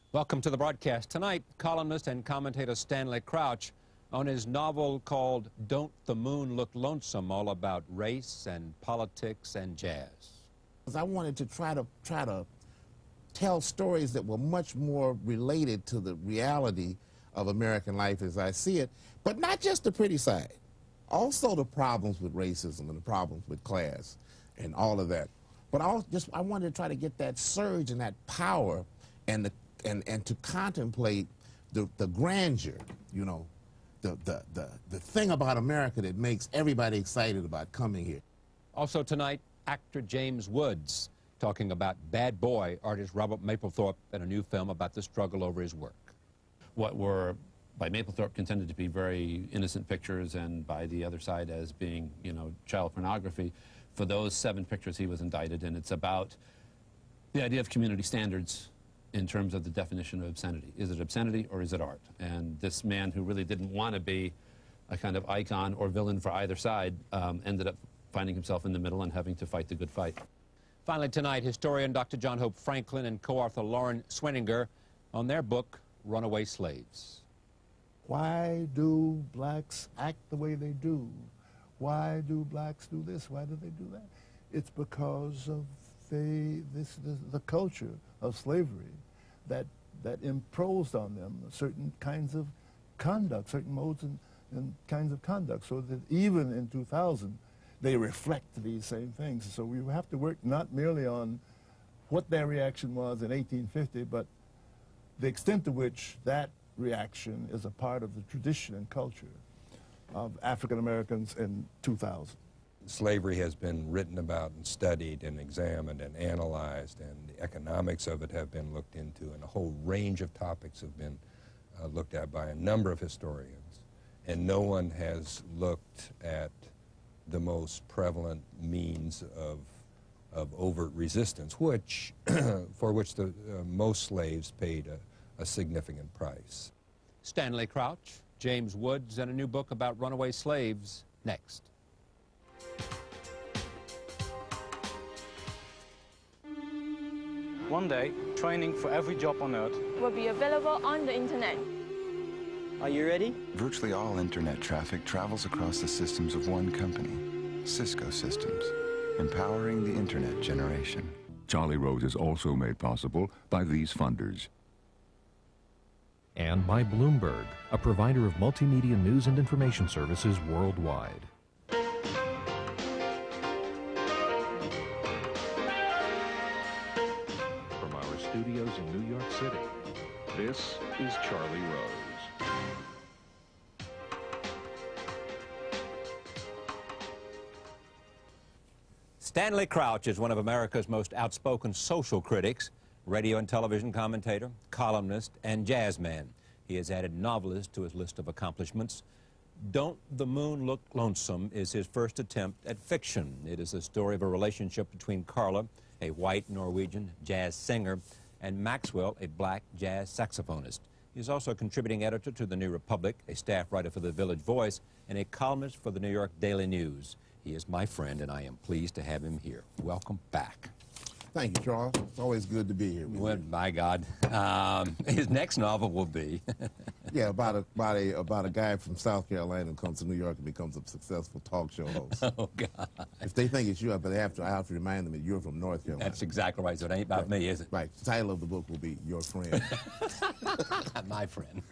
Welcome to the broadcast. Tonight, columnist and commentator Stanley Crouch on his novel called Don't the Moon Look Lonesome, all about race and politics and jazz. I wanted to try to tell stories that were much more related to the reality of American life as I see it, but not just the pretty side. Also the problems with racism and the problems with class and all of that. But I wanted to try to get that surge and that power and to contemplate the grandeur, you know, the thing about America that makes everybody excited about coming here. Also tonight, actor James Woods talking about Bad Boy artist Robert Mapplethorpe in a new film about the struggle over his work. What were, by Mapplethorpe, contended to be very innocent pictures and by the other side as being, you know, child pornography, for those 7 pictures he was indicted, and it's about the idea of community standards in terms of the definition of obscenity. Is it obscenity or is it art? And this man who really didn't want to be a kind of icon or villain for either side ended up finding himself in the middle and having to fight the good fight. Finally tonight, historian Dr. John Hope Franklin and co-author Loren Schweninger on their book, Runaway Slaves. Why do blacks act the way they do? Why do blacks do this? Why do they do that? It's because of the culture of slavery that imposed on them certain kinds of conduct, certain modes and kinds of conduct, so that even in 2000, they reflect these same things. So we have to work not merely on what their reaction was in 1850, but the extent to which that reaction is a part of the tradition and culture of African Americans in 2000. Slavery has been written about and studied and examined and analyzed, and the economics of it have been looked into, and a whole range of topics have been looked at by a number of historians. And no one has looked at the most prevalent means of overt resistance, which for which the most slaves paid a significant price. Stanley Crouch, James Woods, and a new book about runaway slaves next. One day, training for every job on Earth will be available on the internet. Are you ready? Virtually all internet traffic travels across the systems of one company, Cisco Systems, empowering the internet generation. Charlie Rose is also made possible by these funders. And by Bloomberg, a provider of multimedia news and information services worldwide. From our studios in New York City, this is Charlie Rose. Stanley Crouch is one of America's most outspoken social critics, radio and television commentator, columnist, and jazzman. He has added novelist to his list of accomplishments. Don't the Moon Look Lonesome is his first attempt at fiction. It is a story of a relationship between Carla, a white Norwegian jazz singer, and Maxwell, a black jazz saxophonist. He is also a contributing editor to the New Republic, a staff writer for the Village Voice, and a columnist for the New York Daily News. He is my friend, and I am pleased to have him here. Welcome back. Thank you, Charles. It's always good to be here with well, you. My God. His next novel will be... Yeah, about a guy from South Carolina who comes to New York and becomes a successful talk show host. Oh, God. I If they think it's you, I have to remind them that you're from North Carolina. That's exactly right. So it ain't about me, is it? Right. The title of the book will be Your Friend. My friend.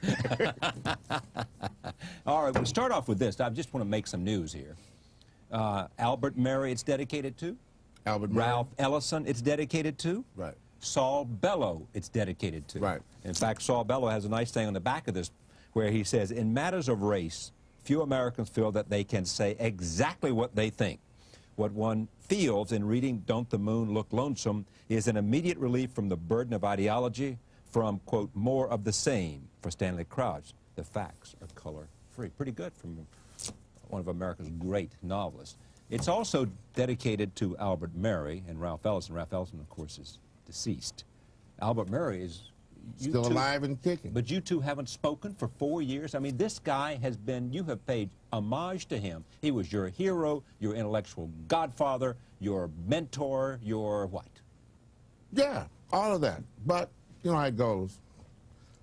All right, we'll start off with this. I just want to make some news here. Albert Murray, it's dedicated to. Albert Murray. Ralph Ellison, it's dedicated to. Right. Saul Bellow, it's dedicated to. Right. In fact, Saul Bellow has a nice thing on the back of this where he says, in matters of race, few Americans feel that they can say exactly what they think. What one feels in reading Don't the Moon Look Lonesome is an immediate relief from the burden of ideology, from, quote, more of the same. For Stanley Crouch, the facts are color-free. Pretty good from one of America's great novelists. It's also dedicated to Albert Murray and Ralph Ellison. Ralph Ellison, of course, is deceased. Albert Murray is... Still alive and kicking. But you two haven't spoken for 4 years. I mean, this guy has been, you have paid homage to him. He was your hero, your intellectual godfather, your mentor, your what? Yeah, all of that. But, you know how it goes.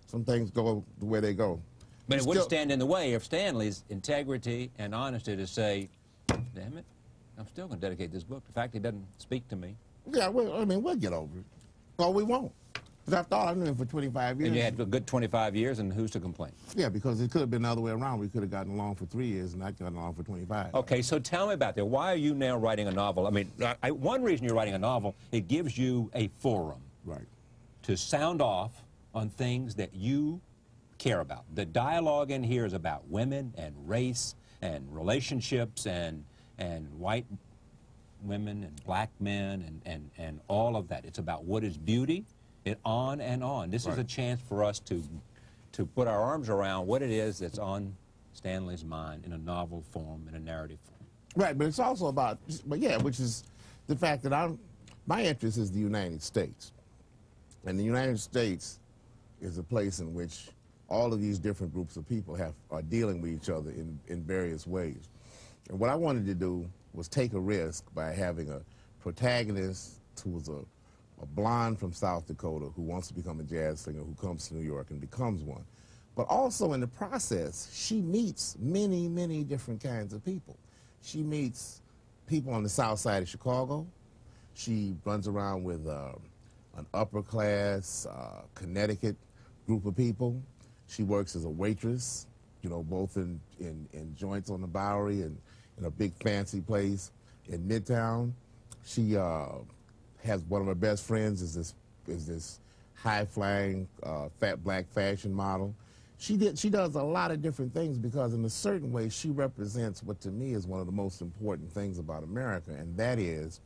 some things go the way they go. But it wouldn't stand in the way of Stanley's integrity and honesty to say, damn it, I'm still going to dedicate this book. The fact he doesn't speak to me. Yeah, well, I mean, we'll get over it. Well, we won't. Because after all, I knew him for 25 years. And you had a good 25 years, and who's to complain? Yeah, because it could have been the other way around. We could have gotten along for 3 years and not gotten along for 25. Okay, so tell me about that. Why are you now writing a novel? I mean, one reason you're writing a novel, it gives you a forum to sound off on things that you care about. The dialogue in here is about women and race and relationships and white women and black men and all of that. It's about what is beauty, and on and on. This is a chance for us to put our arms around what it is that's on Stanley's mind in a novel form, in a narrative form. Right, but it's also about, which is the fact that my interest is the United States. And the United States is a place in which all of these different groups of people are dealing with each other in various ways. And what I wanted to do was take a risk by having a protagonist who was a blonde from South Dakota who wants to become a jazz singer, who comes to New York and becomes one. But also in the process, she meets many, many different kinds of people. She meets people on the south side of Chicago. She runs around with an upper class Connecticut group of people. She works as a waitress, you know, both in joints on the Bowery and in a big fancy place in Midtown. She has one of her best friends is this high-flying fat black fashion model. She does a lot of different things because in a certain way she represents what to me is one of the most important things about America, and that is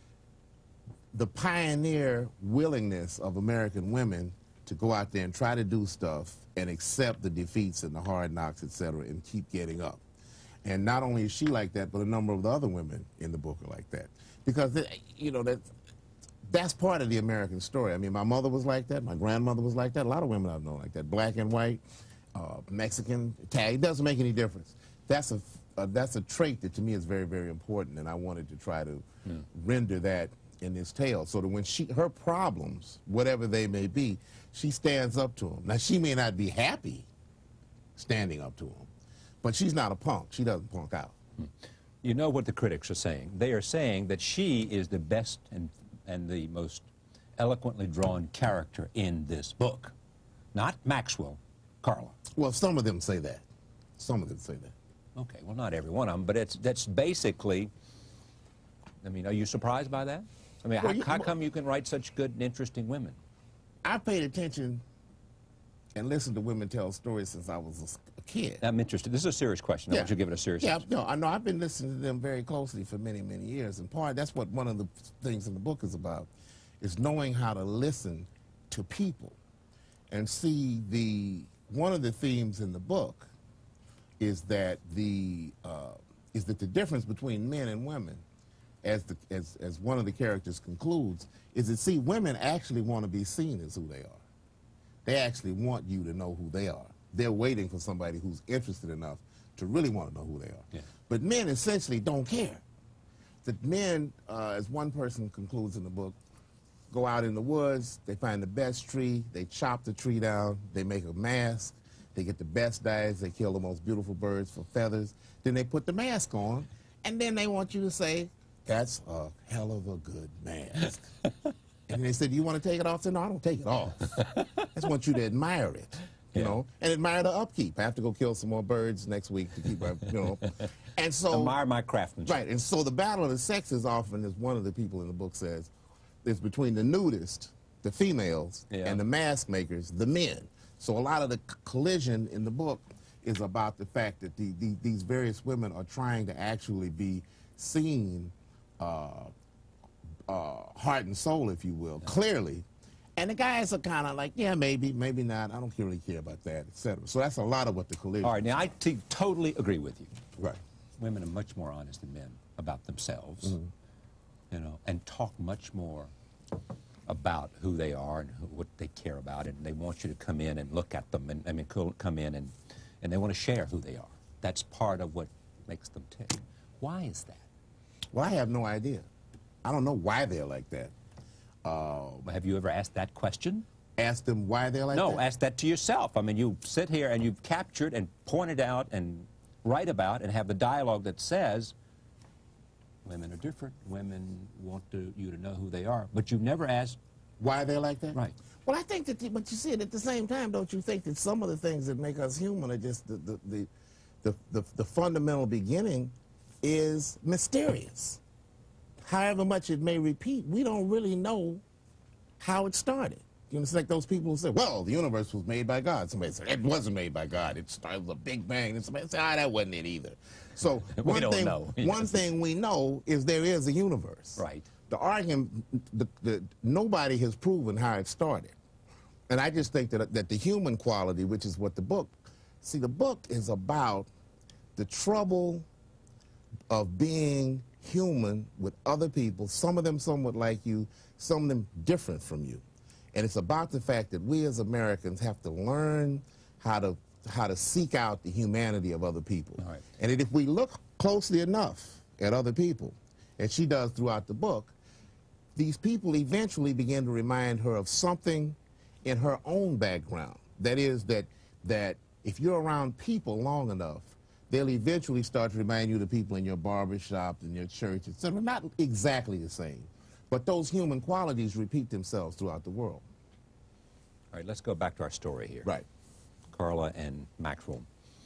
the pioneer willingness of American women to go out there and try to do stuff and accept the defeats and the hard knocks, etc., and keep getting up. And not only is she like that, but a number of the other women in the book are like that. Because, you know, that's part of the American story. I mean, my mother was like that. My grandmother was like that. A lot of women I've known like that. Black and white, Mexican, Italian. It doesn't make any difference. That's a trait that to me is very, very important, and I wanted to try to render that in this tale so that when her problems, whatever they may be, she stands up to them. Now, she may not be happy standing up to them, but she's not a punk. She doesn't punk out. You know what the critics are saying. They are saying that she is the best and the most eloquently drawn character in this book. Not Maxwell, Carla. Well, some of them say that. Some of them say that. Okay, well, not every one of them, but that's basically, I mean, are you surprised by that? I mean, well, how come you can write such good and interesting women? I paid attention and listened to women tell stories since I was a kid. I'm interested. This is a serious question. I want you to give it a serious answer. No, I know. I've been listening to them very closely for many, many years. And that's what one of the things in the book is about, is knowing how to listen to people and see one of the themes in the book is that the difference between men and women, as one of the characters concludes, is that, see, women actually want to be seen as who they are. They actually want you to know who they are. They're waiting for somebody who's interested enough to really want to know who they are. Yeah. But men essentially don't care. That men, as one person concludes in the book, go out in the woods, they find the best tree, they chop the tree down, they make a mask, they get the best dyes, they kill the most beautiful birds for feathers, then they put the mask on, and then they want you to say, that's a hell of a good mask. And they said, do you want to take it off? I said, no, I don't take it off. I just want you to admire it, you know, and admire the upkeep. I have to go kill some more birds next week to keep my, you know. And so, admire my craftsmanship. Right, and so the battle of the sexes often, as one of the people in the book says, is between the nudists, the females, and the mask makers, the men. So a lot of the collision in the book is about the fact that these various women are trying to actually be seen heart and soul, if you will, clearly. And the guys are kind of like, yeah, maybe, maybe not. I don't really care about that, etc. So that's a lot of what the collision. All right, now I totally agree with you. Right. Women are much more honest than men about themselves, you know, and talk much more about who they are and what they care about, and they want you to come in and look at them, and I mean, come in and they want to share who they are. That's part of what makes them tick. Why is that? Well, I have no idea. I don't know why they're like that. Have you ever asked that question? Ask them why they're like that? No, ask that to yourself. I mean, you sit here and you've captured and pointed out and write about and have the dialogue that says women are different, women want you to know who they are, but you've never asked why they're like that? Right. Well, I think that, but you see it at the same time, don't you think that some of the things that make us human are just the fundamental beginning is mysterious. However much it may repeat, we don't really know how it started. You know, it's like those people who say, well, the universe was made by God. Somebody said, it wasn't made by God. It started with a big bang. And somebody said, that wasn't it either. So one thing we know is there is a universe. Right. The argument, nobody has proven how it started. And I just think that the human quality, which is what the book is about the trouble of being human with other people, some of them somewhat like you, some of them different from you. And it's about the fact that we as Americans have to learn how to seek out the humanity of other people. Right. And if we look closely enough at other people, as she does throughout the book, these people eventually begin to remind her of something in her own background. That is that if you're around people long enough, they'll eventually start to remind you of the people in your barber shop, in your church, etc. Not exactly the same, but those human qualities repeat themselves throughout the world. All right, let's go back to our story here. Right. Carla and Maxwell.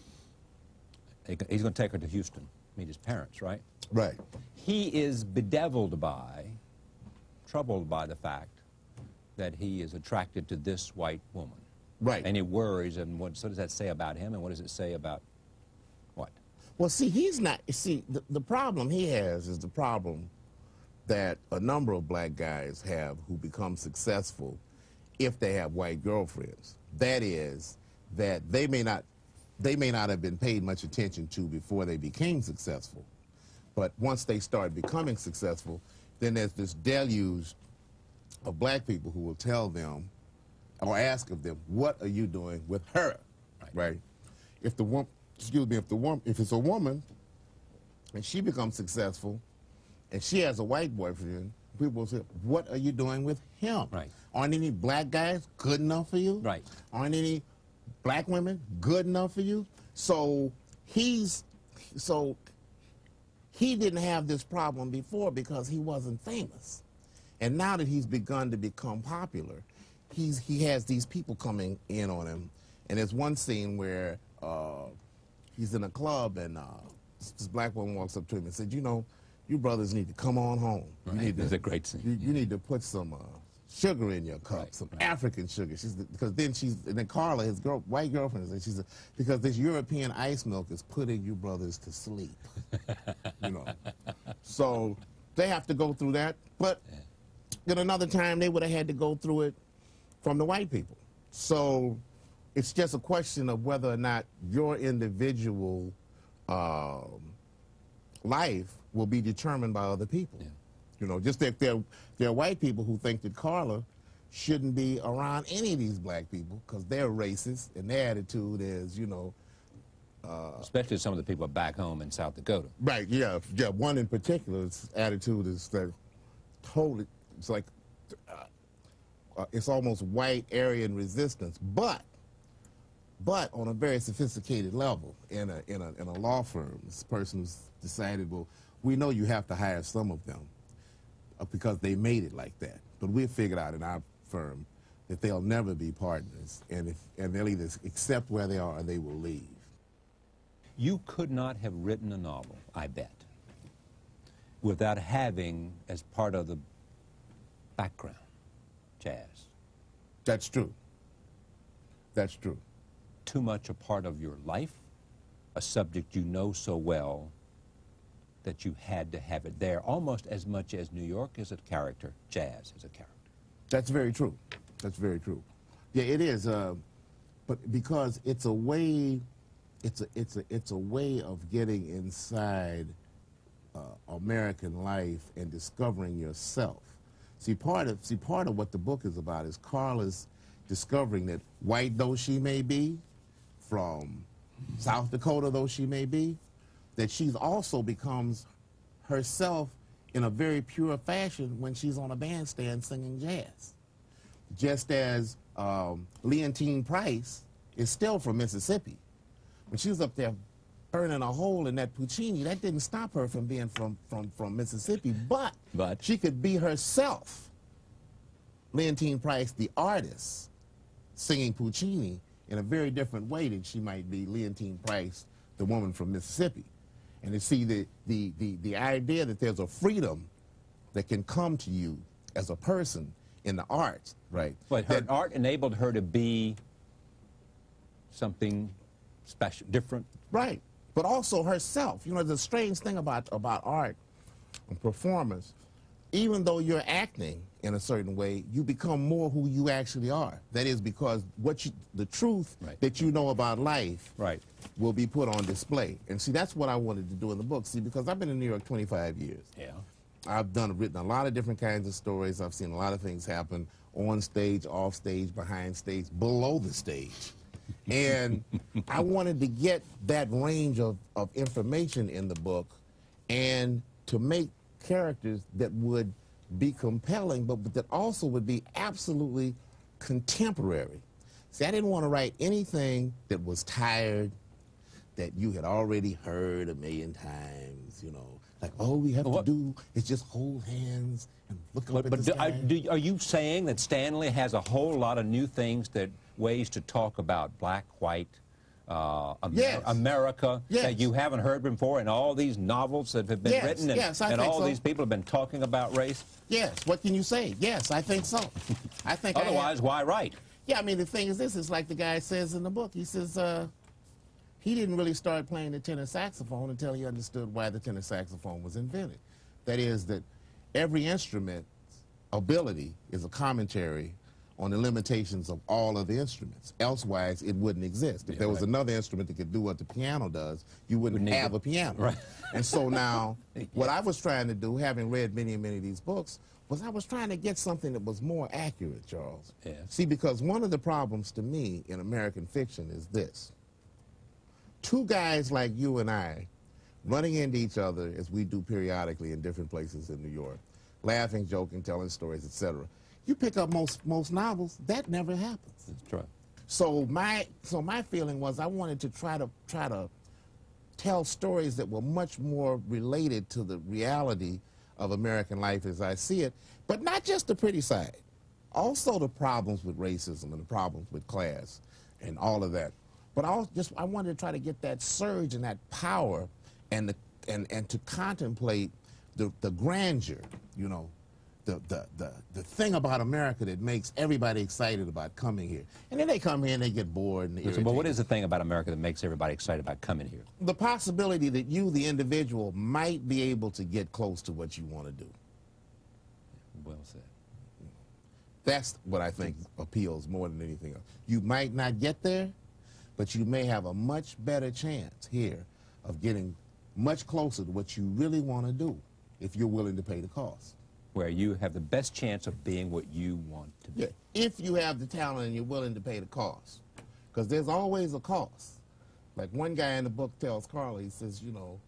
He's going to take her to Houston, meet his parents, right? Right. He is bedeviled by, troubled by the fact that he is attracted to this white woman. Right. And he worries, and what does that say about him, and what does it say about what? Well, see, he's not, see, the problem he has is the problem that a number of black guys have who become successful if they have white girlfriends. That is, that they may not have been paid much attention to before they became successful. But once they start becoming successful, then there's this deluge of black people who will tell them or ask of them, what are you doing with her? Right? If the woman, if it's a woman and she becomes successful and she has a white boyfriend, people will say, what are you doing with him? Right. Aren't any black guys good enough for you? Right. Aren't any black women good enough for you? So he didn't have this problem before because he wasn't famous. And now that he's begun to become popular, he has these people coming in on him. And there's one scene where he's in a club and this black woman walks up to him and said, you know, you brothers need to come on home. Right. It's a great scene. You need to put some sugar in your cup, some African sugar. Because then Carla, his white girlfriend, says, because this European ice milk is putting you brothers to sleep. You know. So they have to go through that. But at another time, they would have had to go through it from the white people. So it's just a question of whether or not your individual life will be determined by other people. Yeah. You know, just that there are white people who think that Carla shouldn't be around any of these black people because they're racist and their attitude is, you know... especially some of the people back home in South Dakota. Right, yeah. Yeah, one in particular's attitude is that totally, it's like, it's almost white Aryan resistance, but on a very sophisticated level in a law firm. This person's decided, well, we know you have to hire some of them because they made it like that. But we've figured out in our firm that they'll never be partners, and they'll either accept where they are or they will leave. You could not have written a novel, I bet, without having, as part of the background, jazz. That's true. That's true. Too much a part of your life, a subject you know so well that you had to have it there, almost as much as New York is a character, jazz is a character. That's very true. That's very true. Yeah, it is. But because it's a way, it's a way of getting inside American life and discovering yourself. See, part of what the book is about is Carla's discovering that white though she may be, from South Dakota though she may be, that she's also becomes herself in a very pure fashion when she's on a bandstand singing jazz. Just as Leontine Price is still from Mississippi. When she was up there burning a hole in that Puccini, that didn't stop her from being from Mississippi, but she could be herself. Leontine Price, the artist, singing Puccini in a very different way than she might be Leontine Price, the woman from Mississippi. And to see the idea that there's a freedom that can come to you as a person in the arts, right? But her art enabled her to be something special, different. Right. But also herself. You know, the strange thing about art and performance, even though you're acting in a certain way, you become more who you actually are. That is because the truth that you know about life will be put on display. And see, that's what I wanted to do in the book. See, because I've been in New York 25 years. Yeah. I've written a lot of different kinds of stories. I've seen a lot of things happen on stage, off stage, behind stage, below the stage. And I wanted to get that range of information in the book and to make characters that would be compelling, but that also would be absolutely contemporary. See, I didn't want to write anything that was tired, that you had already heard a million times, you know. Like, all we have to do is just hold hands and look up at the sky. Are you saying that Stanley has a whole lot of new things, ways to talk about black, white, America that you haven't heard before in all these novels that have been written and all these people have been talking about race? Yes. What can you say? Yes, I think so. I think otherwise, why write? Yeah, I mean, the thing is this, is like the guy says in the book. He says he didn't really start playing the tenor saxophone until he understood why the tenor saxophone was invented. That is, that every instrument's ability is a commentary on the limitations of all of the instruments. Elsewise, it wouldn't exist. If there was another instrument that could do what the piano does, you wouldn't have a piano. Right. And so now, what I was trying to do, having read many and many of these books, was I was trying to get something that was more accurate, Charles. Yes. See, because one of the problems to me in American fiction is this. Two guys like you and I running into each other, as we do periodically in different places in New York, laughing, joking, telling stories, etc. You pick up most novels, that never happens. That's true. So my feeling was I wanted to try to tell stories that were much more related to the reality of American life as I see it, but not just the pretty side. Also the problems with racism and the problems with class and all of that. But I wanted to try to get that surge and that power and to contemplate the grandeur, you know, the thing about America that makes everybody excited about coming here. And then they come here and they get bored and irritated. But what is the thing about America that makes everybody excited about coming here? The possibility that you, the individual, might be able to get close to what you want to do. Well said. That's what I think appeals more than anything else. You might not get there, but you may have a much better chance here of getting much closer to what you really want to do if you're willing to pay the cost. Where you have the best chance of being what you want to be. Yeah, if you have the talent and you're willing to pay the cost. Because there's always a cost. Like one guy in the book tells Carla, he says, you know,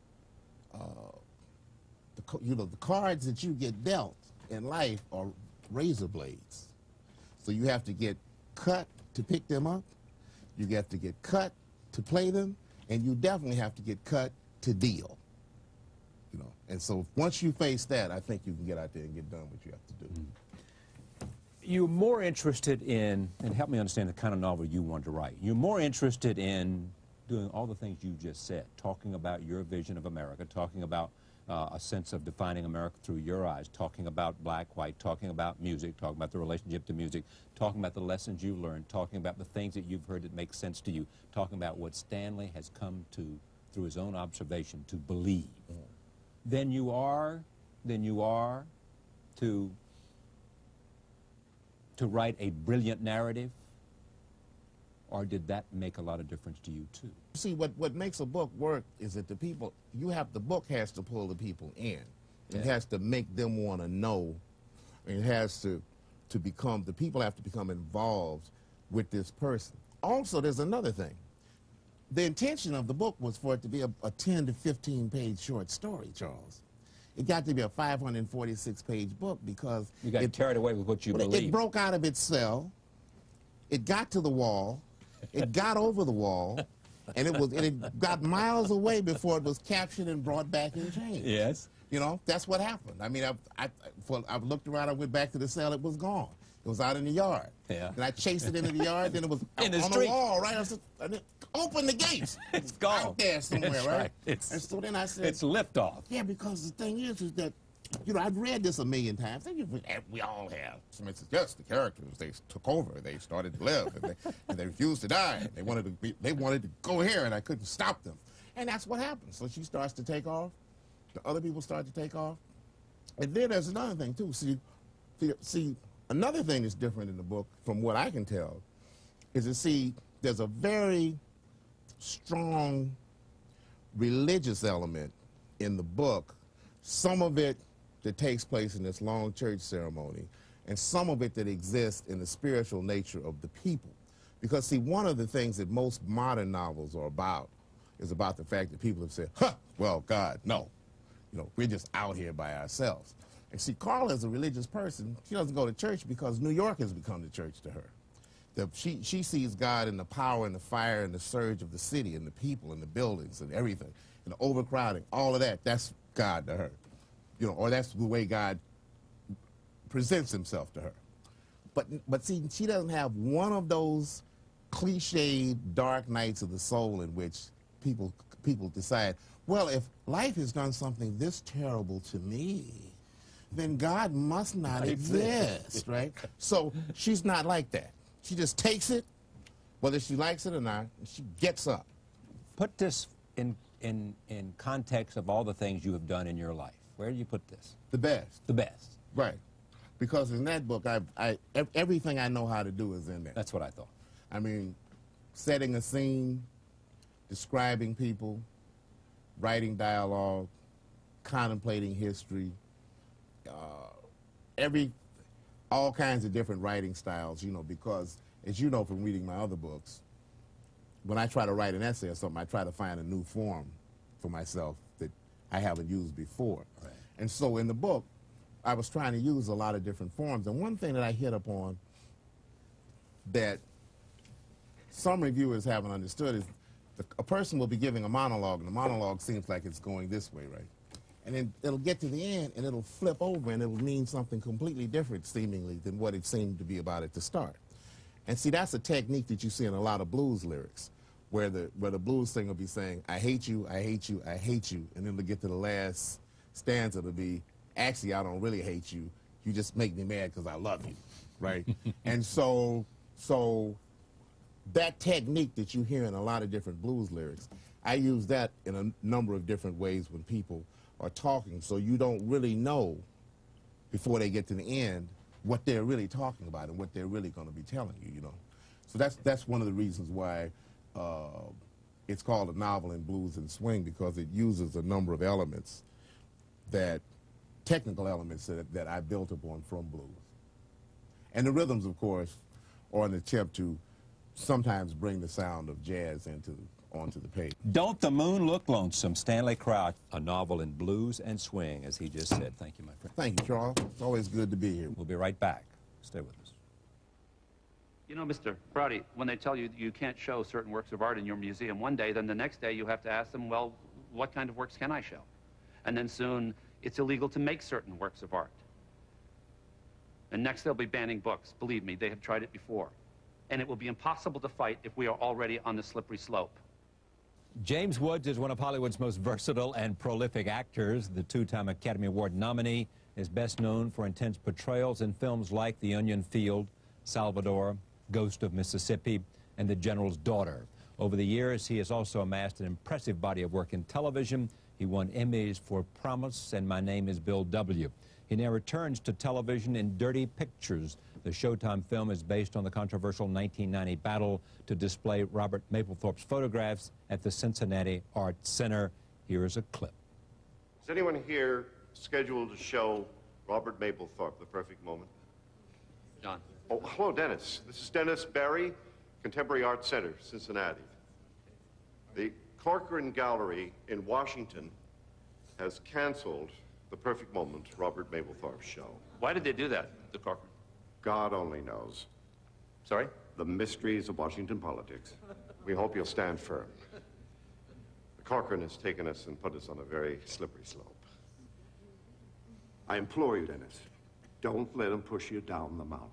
the cards that you get dealt in life are razor blades. So you have to get cut to pick them up, you have to get cut to play them, and you definitely have to get cut to deal. You know, and so once you face that, I think you can get out there and get done what you have to do. You're more interested in, and help me understand the kind of novel you want to write. You're more interested in doing all the things you just said, talking about your vision of America, talking about a sense of defining America through your eyes, talking about black, white, talking about music, talking about the relationship to music, talking about the lessons you learned, talking about the things that you've heard that make sense to you, talking about what Stanley has come to, through his own observation, to believe. Than you are to write a brilliant narrative? Or did that make a lot of difference to you too? See, what makes a book work is that the book has to pull the people in. It has to make them want to know. It has to become, the people have to become involved with this person. Also, there's another thing. The intention of the book was for it to be a 10 to 15 page short story, Charles. It got to be a 546 page book because you got carried away with what you believed. It broke out of its cell it got to the wall, it got over the wall, and it got miles away before it was captured and brought back in chains. Yes. You know, that's what happened. I mean, I've looked around, I went back to the cell, it was gone. It was out in the yard. Yeah. And I chased it into the yard, then it was in the on street. the wall, right? I said, open the gates. It's gone. Out there somewhere, That's right? And so then I said, it's liftoff. Yeah, because the thing is that, you know, I've read this a million times. We all have. Somebody says, yes, the characters, they took over. They started to live, and they refused to die. They wanted to go here, and I couldn't stop them. And that's what happens. So she starts to take off. The other people start to take off. And then there's another thing, too. See, another thing that's different in the book, from what I can tell, is to there's a very strong religious element in the book. Some of it that takes place in this long church ceremony, and some of it that exists in the spiritual nature of the people. Because, see, one of the things that most modern novels are about is about the fact that people have said, well, God, no. You know, we're just out here by ourselves. And see, Carla is a religious person. She doesn't go to church because New York has become the church to her. She sees God in the power and the fire and the surge of the city and the people and the buildings and everything, and the overcrowding, all of that, that's God to her. You know, or that's the way God presents himself to her. But see, she doesn't have one of those cliched dark nights of the soul in which people decide, well, if life has done something this terrible to me, then God must not exist, right? So she's not like that. She just takes it, whether she likes it or not, and she gets up. Put this in context of all the things you have done in your life. Where do you put this? The best. The best. Right. Because in that book, everything I know how to do is in there. That's what I thought. I mean, setting a scene, describing people, writing dialogue, contemplating history, all kinds of different writing styles, you know, because, as you know from reading my other books, when I try to write an essay or something, I try to find a new form for myself that I haven't used before. Right. And so in the book, I was trying to use a lot of different forms. And one thing that I hit upon that some reviewers haven't understood is a person will be giving a monologue, and the monologue seems like it's going this way, right? And then it'll get to the end, and it'll flip over, and it'll mean something completely different, seemingly, than what it seemed to be about at the start. And see, that's a technique that you see in a lot of blues lyrics, where the blues singer will be saying, I hate you, I hate you, I hate you, and then they'll get to the last stanza to be, actually, I don't really hate you, you just make me mad because I love you, right? And so that technique that you hear in a lot of different blues lyrics, I use that in a number of different ways when people are talking, so you don't really know before they get to the end what they're really talking about and what they're really going to be telling you, you know. So that's one of the reasons why it's called a novel in blues and swing, because it uses a number of elements, technical elements that I built upon from blues. And the rhythms, of course, are an attempt to sometimes bring the sound of jazz onto the page. Don't the Moon Look Lonesome, Stanley Crouch, a novel in blues and swing, as he just said. Thank you, my friend. Thank you, Charles. It's always good to be here. We'll be right back. Stay with us. You know, Mr. Browdy, when they tell you you can't show certain works of art in your museum one day, then the next day you have to ask them, well, what kind of works can I show? And then soon it's illegal to make certain works of art. And next they'll be banning books. Believe me, they have tried it before. And it will be impossible to fight if we are already on the slippery slope. James Woods is one of Hollywood's most versatile and prolific actors. The two-time Academy Award nominee is best known for intense portrayals in films like The Onion Field, Salvador, Ghost of Mississippi, and The General's Daughter. Over the years, he has also amassed an impressive body of work in television. He won Emmys for Promise and My Name is Bill W. He now returns to television in Dirty Pictures. The Showtime film is based on the controversial 1990 battle to display Robert Mapplethorpe's photographs at the Cincinnati Arts Center. Here is a clip. Is anyone here scheduled to show Robert Mapplethorpe, The Perfect Moment? John. Oh, hello, Dennis. This is Dennis Barry, Contemporary Art Center, Cincinnati. The Corcoran Gallery in Washington has canceled The Perfect Moment, Robert Mapplethorpe's show. Why did they do that, the Corcoran? God only knows. Sorry? the mysteries of Washington politics. We hope you'll stand firm. The Corcoran has taken us and put us on a very slippery slope. I implore you, Dennis, don't let him push you down the mountain.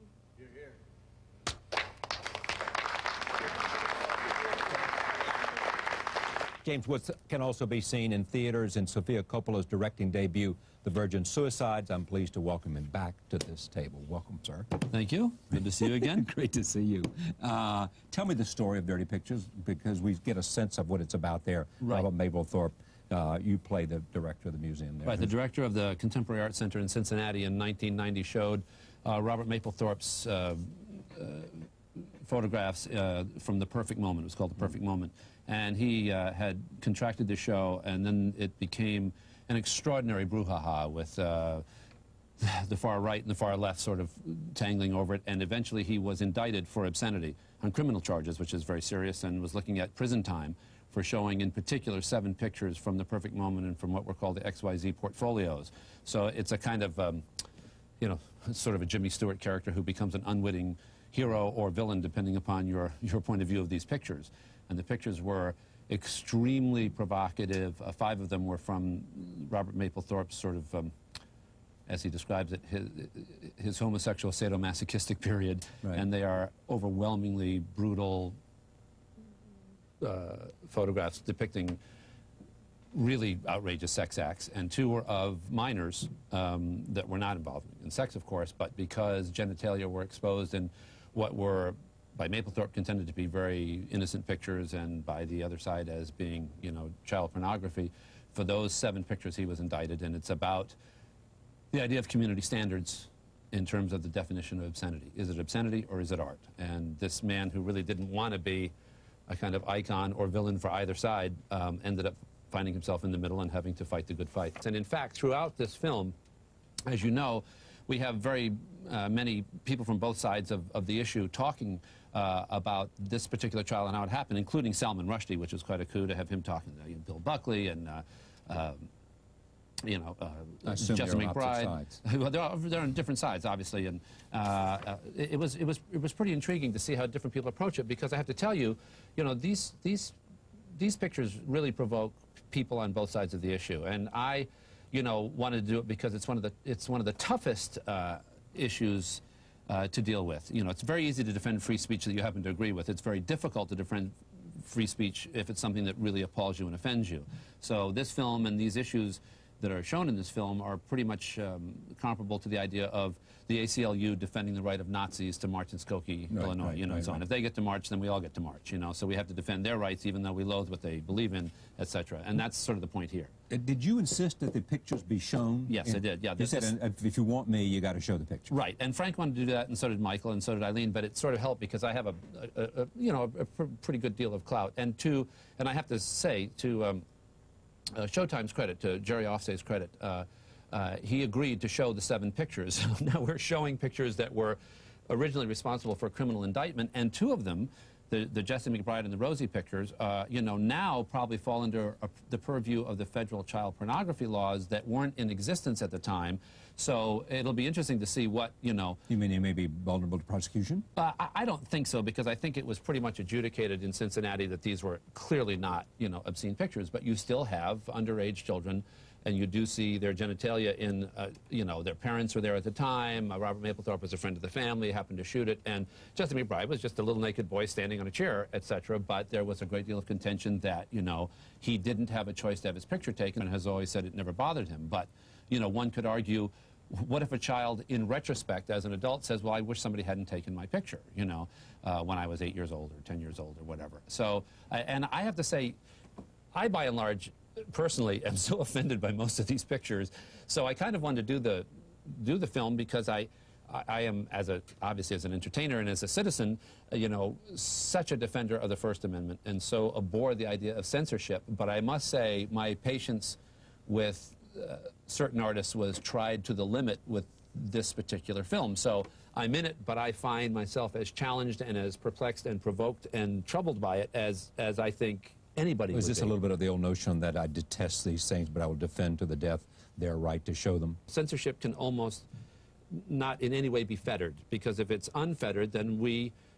James Woods can also be seen in theaters in Sofia Coppola's directing debut, The Virgin Suicides. I'm pleased to welcome him back to this table. Welcome, sir. Thank you. Good to see you again. Great to see you. Tell me the story of Dirty Pictures, because we get a sense of what it's about there. Right. Robert Mapplethorpe, you play the director of the museum there. Right, the director of the Contemporary Art Center in Cincinnati in 1990 showed Robert Mapplethorpe's photographs from The Perfect Moment. It was called The Perfect Moment. And he had contracted the show, and then it became an extraordinary brouhaha with the far right and the far left sort of tangling over it, and eventually he was indicted for obscenity on criminal charges, which is very serious, and was looking at prison time for showing in particular 7 pictures from The Perfect Moment and from what were called the XYZ portfolios. So it's a kind of, you know, sort of a Jimmy Stewart character who becomes an unwitting hero or villain depending upon your point of view of these pictures. And the pictures were extremely provocative. 5 of them were from Robert Mapplethorpe's sort of, as he describes it, his homosexual sadomasochistic period. Right. And they are overwhelmingly brutal photographs depicting really outrageous sex acts. And 2 were of minors that were not involved in sex, of course, but because genitalia were exposed in what were, by Mapplethorpe, contended to be very innocent pictures, and by the other side as being, you know, child pornography. For those 7 pictures he was indicted, and it's about the idea of community standards in terms of the definition of obscenity. Is it obscenity or is it art? And this man who really didn't want to be a kind of icon or villain for either side ended up finding himself in the middle and having to fight the good fight. And in fact, throughout this film, as you know, we have very many people from both sides of the issue talking about this particular trial and how it happened, including Salman Rushdie, which was quite a coup to have him talking to Bill Buckley and you know, Jesse McBride. Well, they're on different sides, obviously, and it was pretty intriguing to see how different people approach it, because I have to tell you, you know, these pictures really provoke people on both sides of the issue, and I, you know, wanted to do it because it's one of the toughest issues to deal with. You know, it's very easy to defend free speech that you happen to agree with. It's very difficult to defend free speech if it's something that really appalls you and offends you. So this film and these issues that are shown in this film are pretty much comparable to the idea of the ACLU defending the right of Nazis to march in Skokie, Illinois, you know, and so on. If they get to march, then we all get to march, you know, so we have to defend their rights even though we loathe what they believe in, etc. And that's sort of the point here. Did you insist that the pictures be shown? Yes, I did, yeah. You said, if you want me, you got to show the picture. Right, and Frank wanted to do that, and so did Michael, and so did Eileen, but it sort of helped because I have a pretty good deal of clout. And I have to say, to Showtime's credit, to Jerry Offsay's credit, he agreed to show the 7 pictures. Now we're showing pictures that were originally responsible for a criminal indictment, and 2 of them, the Jesse McBride and the Rosie pictures, you know, now probably fall under the purview of the federal child pornography laws that weren't in existence at the time. So it'll be interesting to see what, you know... You mean they may be vulnerable to prosecution? I don't think so, because I think it was pretty much adjudicated in Cincinnati that these were clearly not, you know, obscene pictures, but you still have underage children, and you do see their genitalia in, you know, their parents were there at the time. Robert Mapplethorpe was a friend of the family, happened to shoot it, and Jesse McBride was just a little naked boy standing on a chair, etc. But there was a great deal of contention that, you know, he didn't have a choice to have his picture taken, and has always said it never bothered him. But, you know, one could argue, what if a child, in retrospect, as an adult, says, well, I wish somebody hadn't taken my picture, you know, when I was 8 years old or 10 years old or whatever. So, and I have to say, I, by and large, personally am so offended by most of these pictures, so I kind of wanted to do the film because I am, obviously as an entertainer and as a citizen, you know, such a defender of the First Amendment, and so abhor the idea of censorship. But I must say, my patience with certain artists was tried to the limit with this particular film. So I'm in it, but I find myself as challenged and as perplexed and provoked and troubled by it as I think anybody would be. Is this a little bit of the old notion that I detest these things, but I will defend to the death their right to show them? Censorship can almost not in any way be fettered, because if it's unfettered, then we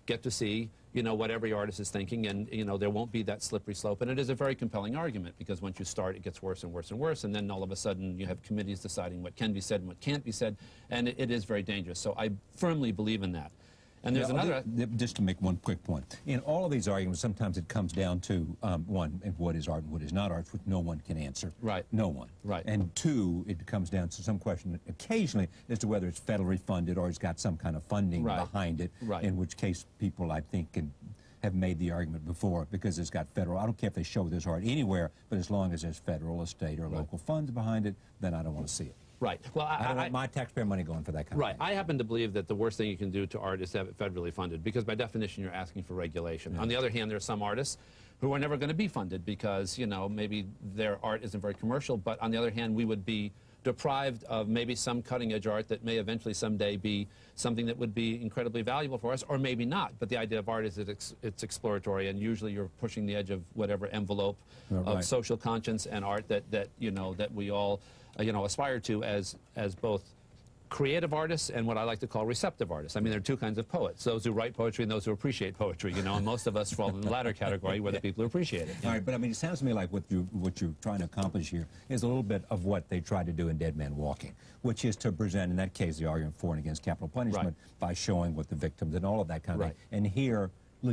get to see, you know, what every artist is thinking, and, you know, there won't be that slippery slope. And it is a very compelling argument, because once you start, it gets worse and worse and worse, and then all of a sudden you have committees deciding what can be said and what can't be said, and it is very dangerous. So I firmly believe in that. And there's another... Just to make one quick point. In all of these arguments, sometimes it comes down to, one, what is art and what is not art, which no one can answer. Right. No one. Right. And two, it comes down to some question occasionally as to whether it's federally funded or it's got some kind of funding behind it, in which case people, I think, have made the argument before, because it's got federal. I don't care if they show this art anywhere, but as long as there's federal or state or local funds behind it, then I don't want to see it. Right. Well, I don't want my taxpayer money going for that kind of thing. I happen to believe that the worst thing you can do to art is to have it federally funded, because by definition you're asking for regulation. Yeah. On the other hand, there are some artists who are never going to be funded because, you know, maybe their art isn't very commercial, but on the other hand, we would be deprived of maybe some cutting-edge art that may eventually someday be something that would be incredibly valuable for us, or maybe not. But the idea of art is that it's exploratory, and usually you're pushing the edge of whatever envelope of social conscience and art that you know, that we all you know, aspire to as both creative artists and what I like to call receptive artists. I mean, there are two kinds of poets, those who write poetry and those who appreciate poetry, you know, and most of us fall in the latter category, where the people who appreciate it. All right, but I mean, it sounds to me like what you're trying to accomplish here is a little bit of what they tried to do in Dead Man Walking, which is to present, in that case, the argument for and against capital punishment by showing what the victims and all of that kind of thing. And here,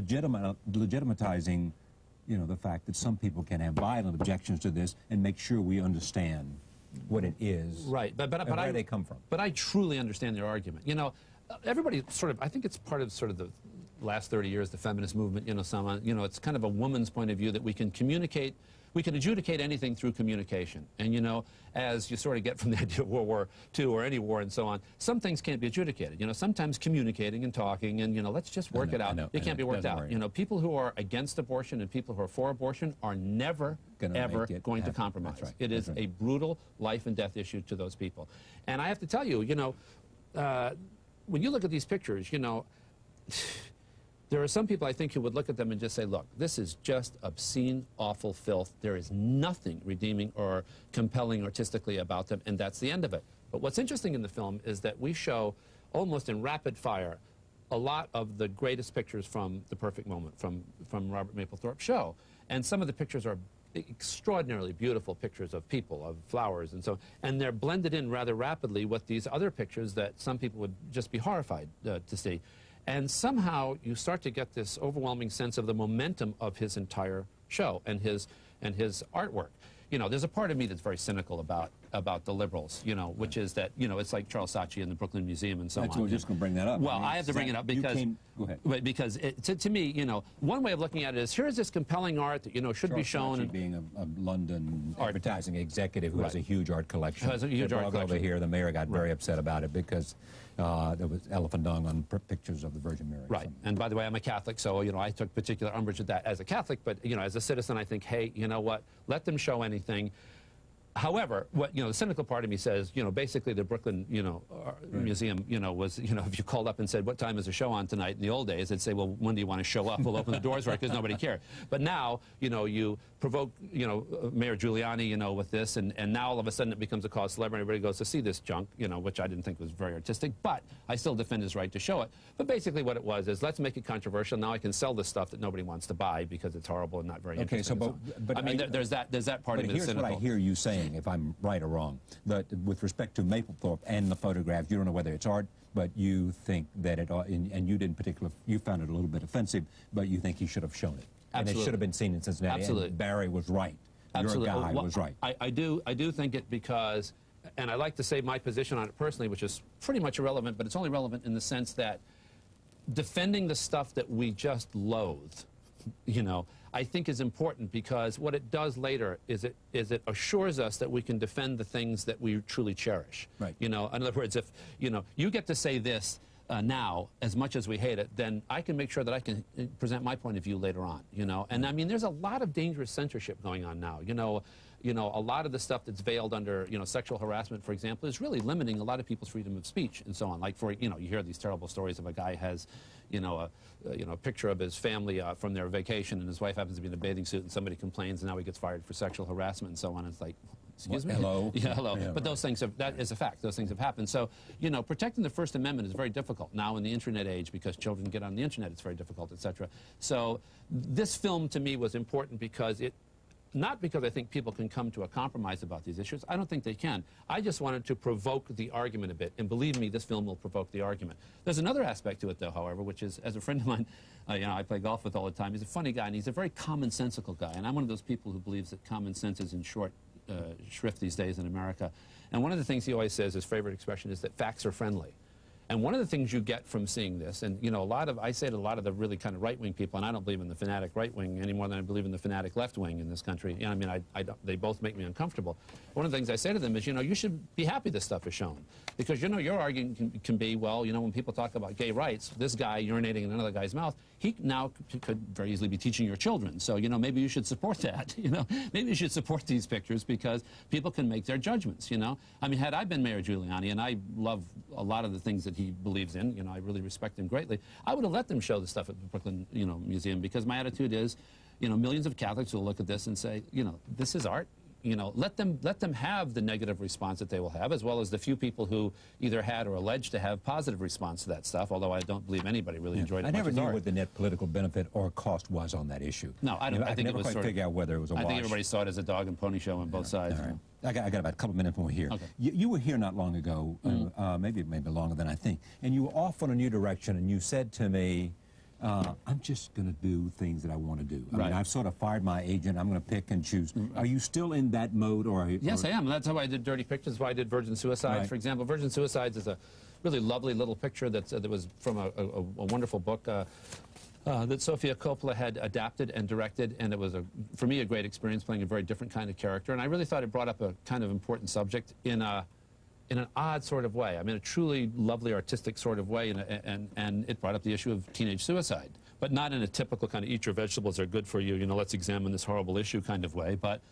legitimatizing, you know, the fact that some people can have violent objections to this, and make sure we understand what it is, but where they come from. But I truly understand their argument. You know, everybody sort of, I think it's part of sort of the last 30 years, the feminist movement, you know, it's kind of a woman's point of view that we can communicate, we can adjudicate anything through communication. And, you know, as you sort of get from the idea of World War II or any war and so on, some things can't be adjudicated. You know, sometimes communicating and talking and, you know, let's just work it out. It can't be worked out. You know, people who are against abortion and people who are for abortion are never, ever going to compromise. It is a brutal life and death issue to those people. And I have to tell you, you know, when you look at these pictures, you know, there are some people, I think, who would look at them and just say, look, this is just obscene, awful filth. There is nothing redeeming or compelling artistically about them, and that's the end of it. But what's interesting in the film is that we show, almost in rapid fire, a lot of the greatest pictures from The Perfect Moment, from Robert Mapplethorpe's show. And some of the pictures are extraordinarily beautiful pictures of people, of flowers, and so on. And they're blended in rather rapidly with these other pictures that some people would just be horrified to see. And somehow you start to get this overwhelming sense of the momentum of his entire show and his artwork. You know, there's a part of me that's very cynical about the liberals, you know, which is that, you know, it's like Charles Saatchi in the Brooklyn Museum and so on. I was just going to bring that up. Well, I have to bring it up because, because to me, you know, one way of looking at it is, here's this compelling art that, you know, should be shown. Saatchi being a London advertising executive who has a huge art collection. Has a huge art collection. Over here, the mayor got very upset about it because there was elephant dung on pictures of the Virgin Mary. Right. And by the way, I'm a Catholic, so, you know, I took particular umbrage at that as a Catholic, but, you know, as a citizen, I think, hey, you know what, let them show anything. However, what, you know, the cynical part of me says, you know, basically the Brooklyn, you know, museum, you know, was, you know, if you called up and said, what time is the show on tonight? In the old days, they'd say, well, when do you want to show up? We'll open the doors right, because nobody cared. But now, you know, you provoke, you know, Mayor Giuliani, you know, with this, and now all of a sudden it becomes a cause celebrity. Everybody goes to see this junk, you know, which I didn't think was very artistic, but I still defend his right to show it. But basically what it was is, let's make it controversial. Now I can sell this stuff that nobody wants to buy because it's horrible and not very interesting. Okay, so, but I mean, there's that part of it that's cynical. Here's what I hear you saying, if I'm right or wrong, that with respect to Mapplethorpe and the photographs, you don't know whether it's art, but you think that it, and you didn't particularly, you found it a little bit offensive, but you think he should have shown it. Absolutely. And it should have been seen in Cincinnati. Absolutely. And Barry was right. Absolutely. Your guy was right. I do think it because, and I like to say my position on it personally, which is pretty much irrelevant, but it's only relevant in the sense that defending the stuff that we just loathe, you know, I think is important, because what it does later is it assures us that we can defend the things that we truly cherish. Right. You know, in other words, if, you know, you get to say this now, as much as we hate it, then I can make sure that I can present my point of view later on, you know. And I mean, there's a lot of dangerous censorship going on now, you know. you know, a lot of the stuff that's veiled under, you know, sexual harassment, for example, is really limiting a lot of people's freedom of speech and so on. Like, for, you know, you hear these terrible stories of a guy has, you know, a picture of his family from their vacation, and his wife happens to be in a bathing suit, and somebody complains, and now he gets fired for sexual harassment and so on. It's like, excuse me? Hello? Yeah, hello. Yeah, but those things have, that is a fact. Those things have happened. So, you know, protecting the First Amendment is very difficult now in the internet age, because children get on the internet, it's very difficult, etc. So this film to me was important because it, not because I think people can come to a compromise about these issues. I don't think they can. I just wanted to provoke the argument a bit, and believe me, this film will provoke the argument. There's another aspect to it, though, however, which is, as a friend of mine, you know, I play golf with all the time, he's a funny guy, and he's a very commonsensical guy, and I'm one of those people who believes that common sense is in short shrift these days in America. And one of the things he always says, his favorite expression, is that facts are friendly. And one of the things you get from seeing this, and, you know, I say to a lot of the really kind of right-wing people, and I don't believe in the fanatic right-wing any more than I believe in the fanatic left-wing in this country. You know, I mean, they both make me uncomfortable. One of the things I say to them is, you know, you should be happy this stuff is shown. Because, you know, your argument can be, well, you know, when people talk about gay rights, this guy urinating in another guy's mouth, he now could very easily be teaching your children. So, you know, maybe you should support that, you know. Maybe you should support these pictures because people can make their judgments, you know. I mean, had I been Mayor Giuliani, and I love a lot of the things that he believes in, you know, I really respect him greatly, I would have let them show the stuff at the Brooklyn, you know, Museum, because my attitude is, you know, millions of Catholics will look at this and say, you know, this is art. You know, let them have the negative response that they will have, as well as the few people who either had or alleged to have positive response to that stuff, although I don't believe anybody really enjoyed it. I never knew what the net political benefit or cost was on that issue. No, I don't. You know, I think never it was quite sort of, figure out whether it was a wash. I think everybody saw it as a dog and pony show on both sides. All right. I got about a couple minutes more here. Okay. You were here not long ago, maybe longer than I think, and you were off on a new direction, and you said to me, I'm just going to do things that I want to do. I mean, I've sort of fired my agent. I'm going to pick and choose. Are you still in that mode? Or Yes, I am. That's how I did Dirty Pictures, why I did Virgin Suicides, for example. Virgin Suicides is a really lovely little picture that was from a wonderful book that Sofia Coppola had adapted and directed, and it was, for me, a great experience playing a very different kind of character. And I really thought it brought up a kind of important subject in an odd sort of way. I mean, a truly lovely artistic sort of way, and it brought up the issue of teenage suicide, but not in a typical kind of eat your vegetables, are good for you, you know, let's examine this horrible issue kind of way, but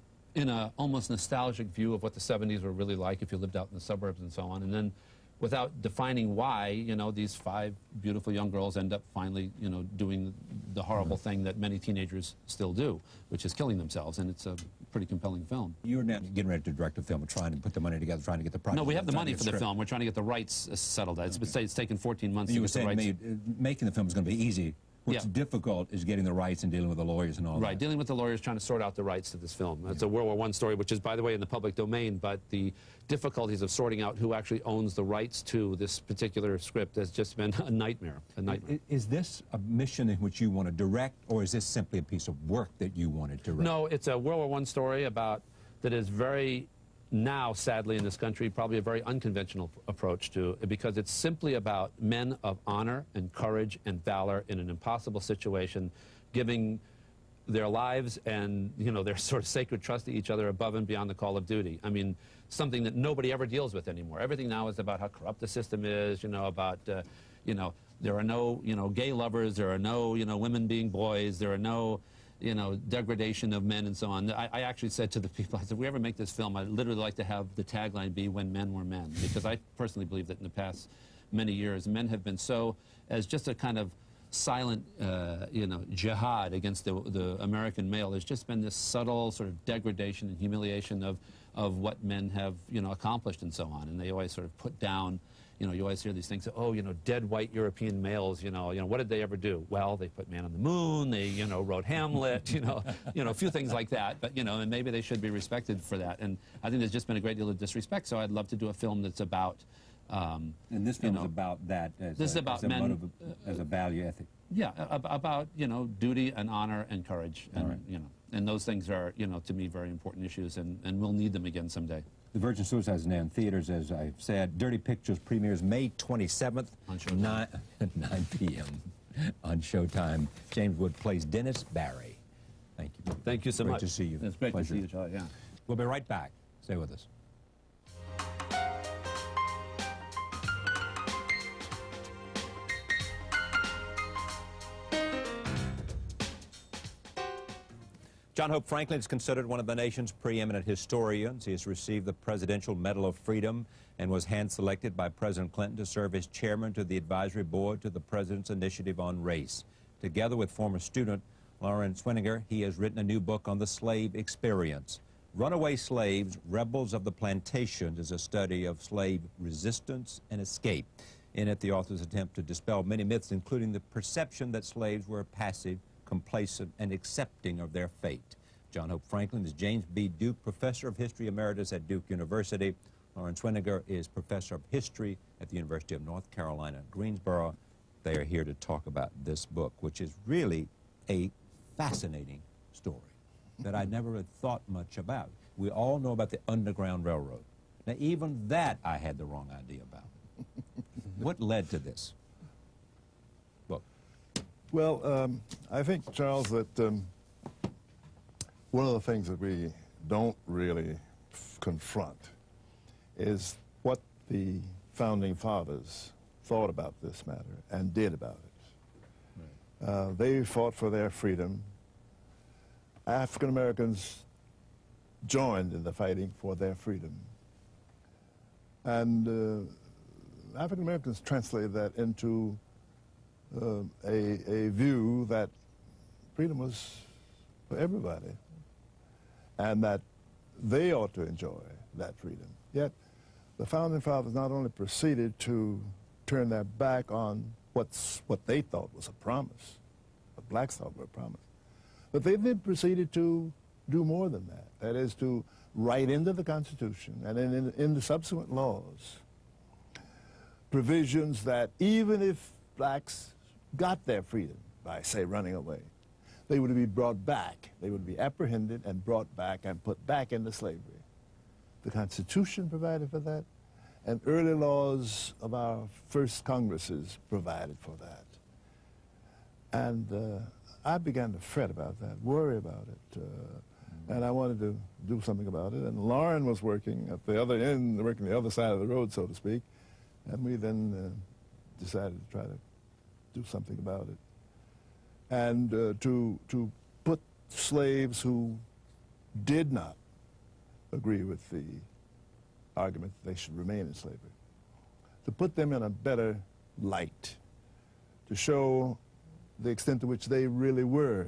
in a almost nostalgic view of what the 70s were really like if you lived out in the suburbs and so on. And then without defining why, you know, these 5 beautiful young girls end up finally, you know, doing the horrible thing that many teenagers still do, which is killing themselves, and it's a pretty compelling film. You're now getting ready to direct a film, trying to put the money together, trying to get the project. No, we have the money for the film. We're trying to get the rights settled. It's taken 14 months to get the rights. You were saying making the film is going to be easy. What's difficult is getting the rights and dealing with the lawyers and all that. Right, dealing with the lawyers, trying to sort out the rights to this film. It's a World War I story, which is, by the way, in the public domain, but the difficulties of sorting out who actually owns the rights to this particular script has just been a nightmare, Is this a mission in which you want to direct, or is this simply a piece of work that you want to direct? No, it's a World War I story that is very, now, sadly, in this country, probably a very unconventional approach to it, because it's simply about men of honor and courage and valor in an impossible situation, giving their lives and, you know, their sort of sacred trust to each other above and beyond the call of duty. I mean, something that nobody ever deals with anymore. Everything now is about how corrupt the system is, you know, about, you know, there are no, you know, gay lovers, there are no, you know, women being boys, there are no, you know, degradation of men and so on. I actually said to the people, I said, if we ever make this film, I'd literally like to have the tagline be "When Men Were Men," because I personally believe that in the past many years, men have been so, as just a kind of silent, you know, jihad against the American male. There's just been this subtle sort of degradation and humiliation of what men have, you know, accomplished and so on. And they always sort of put down, you know, you always hear these things, oh, you know, dead white European males, you know, what did they ever do? Well, they put man on the moon, they, you know, wrote Hamlet, you know, a few things like that. But, you know, and maybe they should be respected for that. And I think there's just been a great deal of disrespect, so I'd love to do a film that's about... and this film is about that as a value ethic. Yeah, about, you know, duty and honor and courage. And, you know, and those things are, you know, to me, very important issues, and we'll need them again someday. The Virgin Suicides is now in theaters, as I've said. Dirty Pictures premieres May 27th, on Showtime. 9 p.m. on Showtime. James Wood plays Dennis Barry. Thank you. Thank you so much. Great to see you. It's great to see you, Charlie. Yeah. We'll be right back. Stay with us. John Hope Franklin is considered one of the nation's preeminent historians. He has received the Presidential Medal of Freedom and was hand-selected by President Clinton to serve as chairman to the advisory board to the President's Initiative on Race. Together with former student Loren Schweninger, he has written a new book on the slave experience. Runaway Slaves, Rebels of the Plantation is a study of slave resistance and escape. In it, the authors attempt to dispel many myths, including the perception that slaves were passive, complacent, and accepting of their fate. John Hope Franklin is James B. Duke Professor of History Emeritus at Duke University. Loren Schweninger is Professor of History at the University of North Carolina, Greensboro. They are here to talk about this book, which is really a fascinating story that I never had thought much about. We all know about the Underground Railroad. Now, even that I had the wrong idea about. What led to this book? Well, I think, Charles, that one of the things that we don't really confront is what the Founding Fathers thought about this matter and did about it. Right. They fought for their freedom. African Americans joined in the fighting for their freedom. And African Americans translated that into a view that freedom was for everybody and that they ought to enjoy that freedom. Yet the Founding Fathers not only proceeded to turn their back on what they thought was a promise, what blacks thought were a promise, but they then proceeded to do more than that. That is, to write into the Constitution and in the subsequent laws provisions that even if blacks got their freedom by, say, running away, they would be brought back. They would be apprehended and brought back and put back into slavery. The Constitution provided for that, and early laws of our first Congresses provided for that. And I began to fret about that, worry about it, and I wanted to do something about it. And Loren was working at the other end, working the other side of the road, so to speak, and we then decided to try to do something about it. And to put slaves who did not agree with the argument that they should remain in slavery, to put them in a better light, to show the extent to which they really were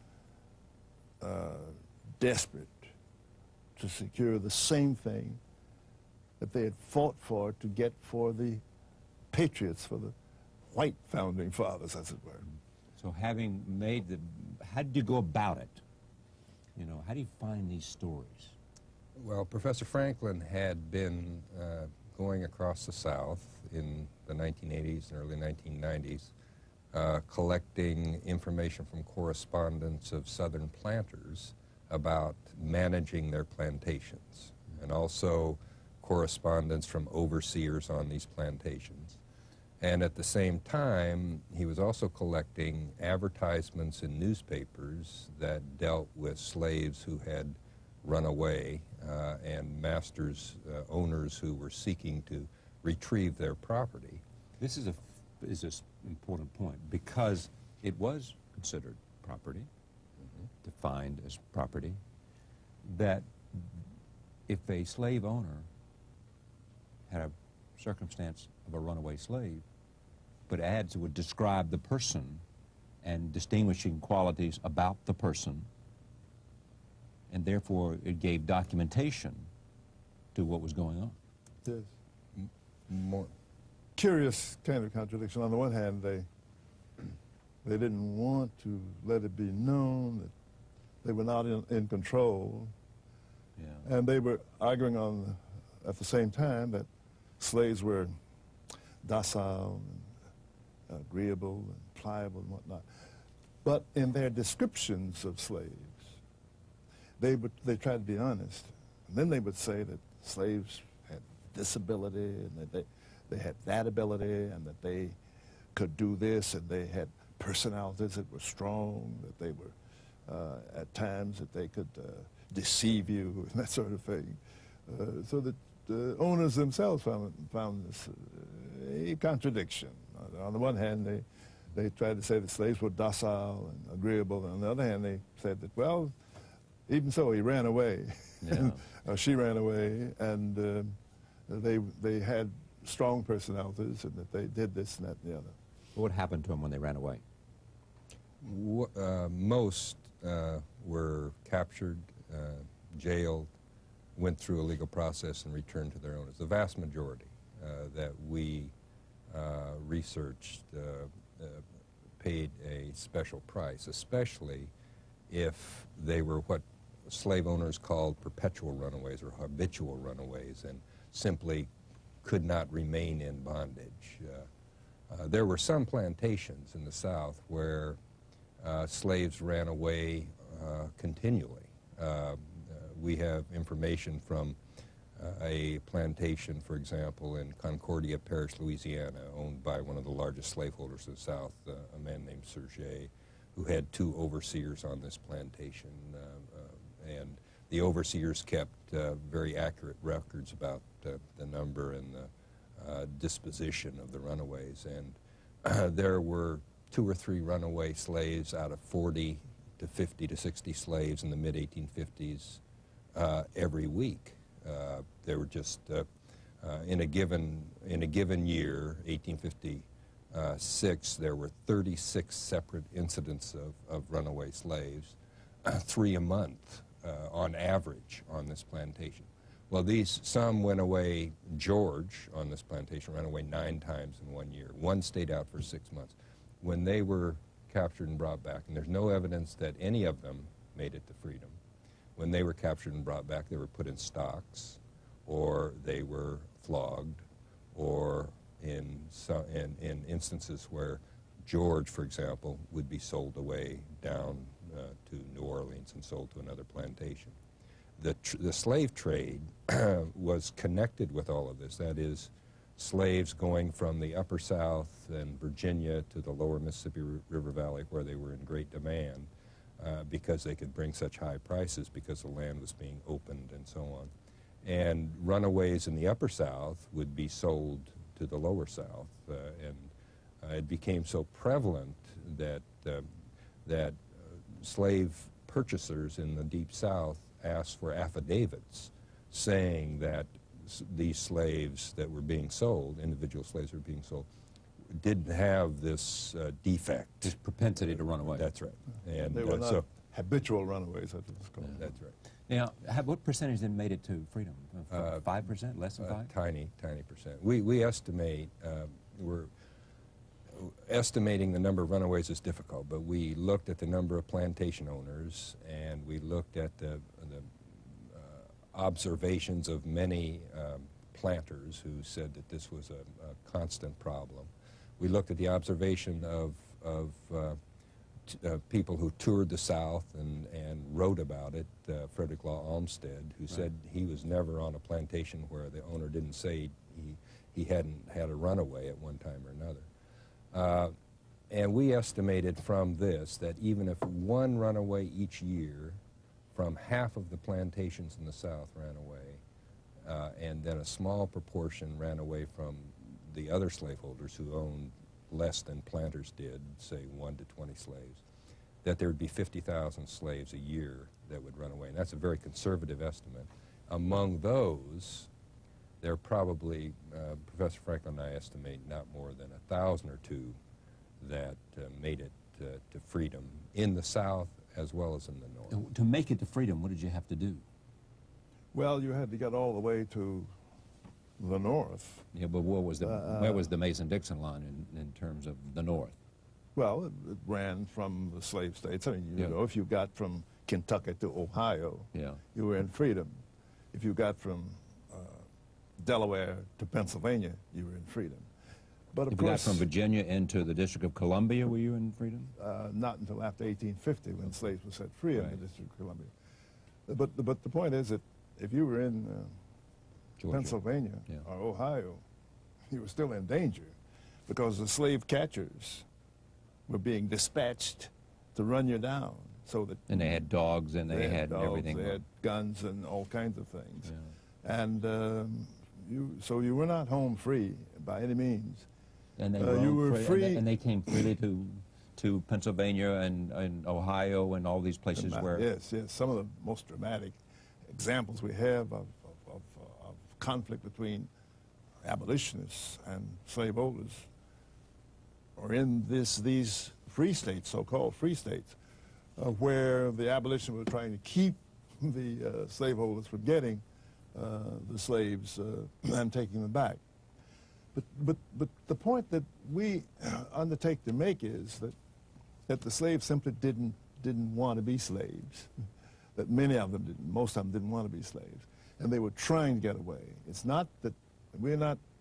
desperate to secure the same thing that they had fought for to get for the patriots, for the white Founding Fathers, as it were. So having made the, how did you go about it? You know, how do you find these stories? Well, Professor Franklin had been going across the South in the 1980s and early 1990s, collecting information from correspondence of Southern planters about managing their plantations, and also correspondence from overseers on these plantations. And at the same time, he was also collecting advertisements in newspapers that dealt with slaves who had run away and masters, owners who were seeking to retrieve their property. This is an important point because it was considered property, defined as property, that if a slave owner had a circumstance of a runaway slave, but ads would describe the person and distinguishing qualities about the person, and therefore it gave documentation to what was going on. Yes. More curious kind of contradiction. On the one hand, they didn't want to let it be known that they were not in control, and they were arguing at the same time that slaves were docile and agreeable and pliable and whatnot. But in their descriptions of slaves, they tried to be honest. And then they would say that slaves had this ability and that they had that ability and that they could do this and they had personalities that were strong, that they were at times that they could deceive you and that sort of thing. So that the owners themselves found this a contradiction. On the one hand, they tried to say that slaves were docile and agreeable, and on the other hand, they said that, well, even so, he ran away. Yeah. She ran away, and they had strong personalities, and that they did this and that and the other. What happened to them when they ran away? Most were captured, jailed, went through a legal process, and returned to their owners. The vast majority that we researched paid a special price, especially if they were what slave owners called perpetual runaways or habitual runaways and simply could not remain in bondage. There were some plantations in the South where slaves ran away continually. We have information from a plantation, for example, in Concordia Parish, Louisiana, owned by one of the largest slaveholders in the South, a man named Serge, who had 2 overseers on this plantation. And the overseers kept very accurate records about the number and the disposition of the runaways. And there were 2 or 3 runaway slaves out of 40 to 50 to 60 slaves in the mid-1850s every week. There were just in a given year, 1856, there were 36 separate incidents of runaway slaves, 3 a month on average on this plantation. Well, some went away. George on this plantation ran away 9 times in 1 year. 1 stayed out for 6 months. When they were captured and brought back, and there's no evidence that any of them made it to freedom, when they were captured and brought back, they were put in stocks, or they were flogged, or in instances where George, for example, would be sold away down to New Orleans and sold to another plantation. The slave trade was connected with all of this. That is, slaves going from the upper South and Virginia to the lower Mississippi River Valley, where they were in great demand because they could bring such high prices because the land was being opened and so on. And runaways in the upper South would be sold to the lower South, and it became so prevalent that slave purchasers in the Deep South asked for affidavits saying that these slaves that were being sold, individual slaves that were being sold, didn't have this defect. This propensity to run away. That's right. And they were not habitual runaways, that's what it's called. Yeah. That's right. Now, what percentage then made it to freedom? 5%? Less than 5%? Tiny percent. We estimate, we're estimating the number of runaways is difficult, but we looked at the number of plantation owners, and we looked at the observations of many planters who said that this was a constant problem. We looked at the observation of people who toured the South and wrote about it, Frederick Law Olmsted, who said he was never on a plantation where the owner didn't say he hadn't had a runaway at one time or another. And we estimated from this that even if 1 runaway each year from half of the plantations in the South ran away, and then a small proportion ran away from the other slaveholders who owned less than planters did, say 1 to 20 slaves, that there would be 50,000 slaves a year that would run away. And that's a very conservative estimate. Among those, there are probably, Professor Franklin and I estimate, not more than 1,000 or 2 that made it to freedom in the South as well as in the North. To make it to freedom, what did you have to do? Well, you had to get all the way to the North. Yeah, but where was the Mason-Dixon line in terms of the North? Well, it ran from the slave states. I mean, you know, if you got from Kentucky to Ohio, you were in freedom. If you got from Delaware to Pennsylvania, you were in freedom. But of course, if you got from Virginia into the District of Columbia, were you in freedom? Not until after 1850, when slaves were set free in the District of Columbia. But the point is that if you were in Pennsylvania or Ohio, you were still in danger because the slave catchers were being dispatched to run you down. So that and they had dogs and they had everything. They had guns and all kinds of things. Yeah. And so you were not home free by any means. And they you were free, and they came freely to to Pennsylvania and Ohio and all these places where... Yes, yes. Some of the most dramatic examples we have of conflict between abolitionists and slaveholders are in these free states, so-called free states, where the abolitionists were trying to keep the slaveholders from getting the slaves and taking them back. But the point that we undertake to make is that the slaves simply didn't want to be slaves, that many of them didn't, most of them didn't want to be slaves, and they were trying to get away. It's not that we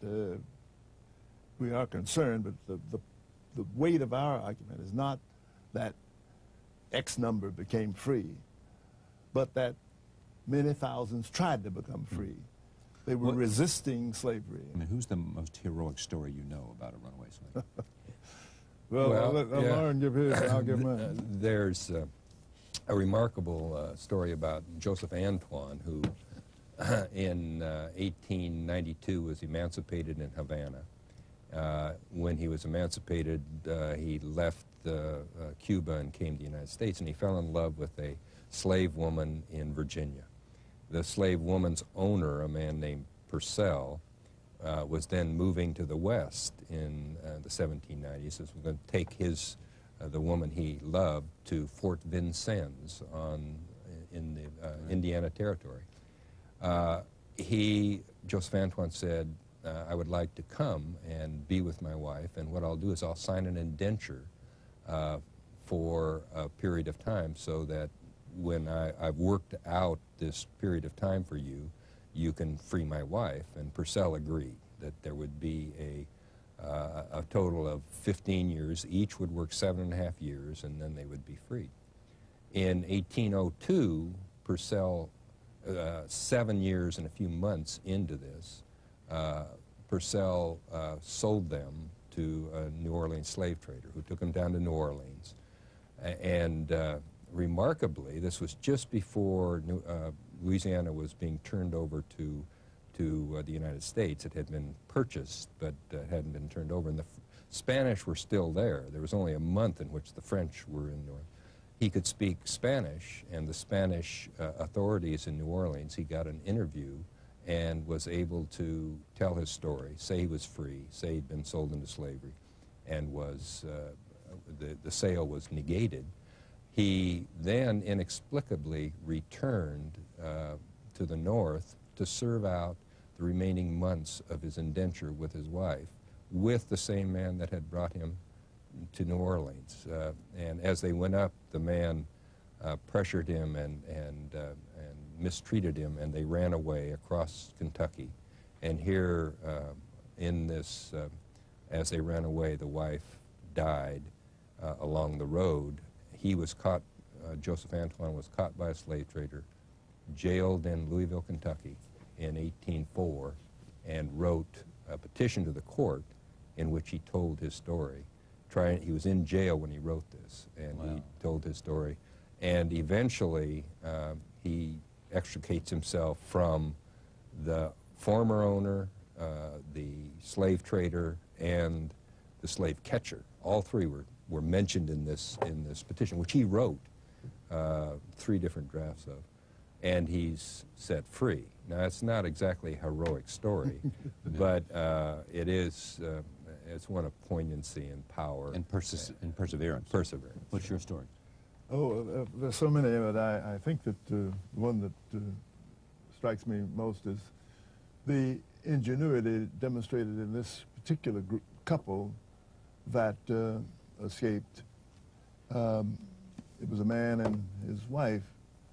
are concerned, but the weight of our argument is not that X number became free, but that many thousands tried to become free. They were resisting slavery. I mean, who's the most heroic story you know about a runaway slave? Well, let Loren give his, and I'll give mine. There's a remarkable story about Joseph Antoine, who in 1892 was emancipated in Havana. When he was emancipated, he left Cuba and came to the United States, and he fell in love with a slave woman in Virginia. The slave woman's owner, a man named Purcell, was then moving to the West in the 1790s. He says, we're going to take the woman he loved to Fort Vincennes in the Indiana Territory. Joseph Antoine said, I would like to come and be with my wife, and what I'll do is I'll sign an indenture for a period of time so that when I've worked out this period of time for you, you can free my wife. And Purcell agreed that there would be a total of 15 years. Each would work 7.5 years, and then they would be freed. In 1802, Purcell, 7 years and a few months into this, Purcell sold them to a New Orleans slave trader who took them down to New Orleans. And remarkably, this was just before Louisiana was being turned over to the United States. It had been purchased, but hadn't been turned over. And the Spanish were still there. There was only a month in which the French were in North. He could speak Spanish, and the Spanish authorities in New Orleans, he got an interview and was able to tell his story, say he was free, say he'd been sold into slavery, and was the sale was negated. He then inexplicably returned to the North to serve out the remaining months of his indenture with his wife, with the same man that had brought him to New Orleans. And as they went up, the man pressured him and mistreated him, and they ran away across Kentucky. And here in this, as they ran away, the wife died along the road. He was caught, Joseph Antoine was caught by a slave trader, jailed in Louisville, Kentucky in 1804, and wrote a petition to the court in which he told his story. He was in jail when he wrote this, and he told his story. And eventually, he extricates himself from the former owner, the slave trader, and the slave catcher. All three were mentioned in this petition, which he wrote 3 different drafts of, and he's set free. Now, it's not exactly a heroic story, but it is. It's one of poignancy and power and perseverance. Perseverance. What's your story? Oh, there's so many, but I think that the one that strikes me most is the ingenuity demonstrated in this particular couple that escaped. It was a man and his wife.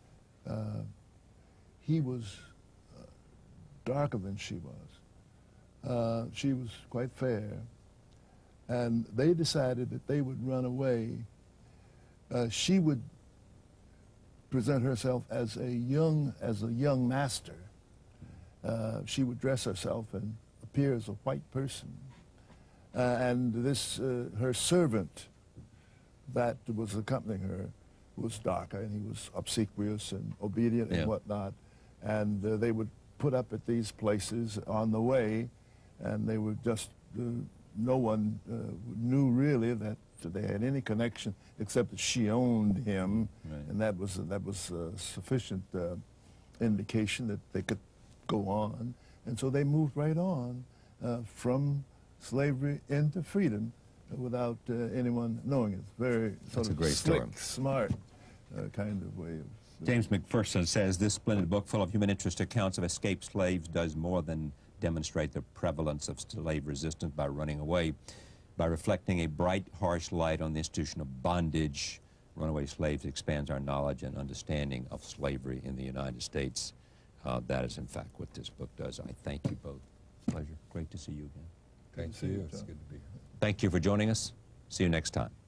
He was darker than she was. She was quite fair, and they decided that they would run away. She would present herself as a young master. She would dress herself and appear as a white person. And this, her servant that was accompanying her was darker, and he was obsequious and obedient and whatnot. And they would put up at these places on the way, and they were just, no one knew really that they had any connection except that she owned him, Right. and that was sufficient indication that they could go on. And so they moved right on from slavery into freedom without anyone knowing it. Very sort of slick, smart kind of way of... James McPherson says this splendid book full of human interest accounts of escaped slaves does more than demonstrate the prevalence of slave resistance by running away. By reflecting a bright, harsh light on the institution of bondage, Runaway Slaves expands our knowledge and understanding of slavery in the United States. That is, in fact, what this book does. I thank you both. Pleasure. Great to see you again. Thank you. It's good to be here. Thank you for joining us. See you next time.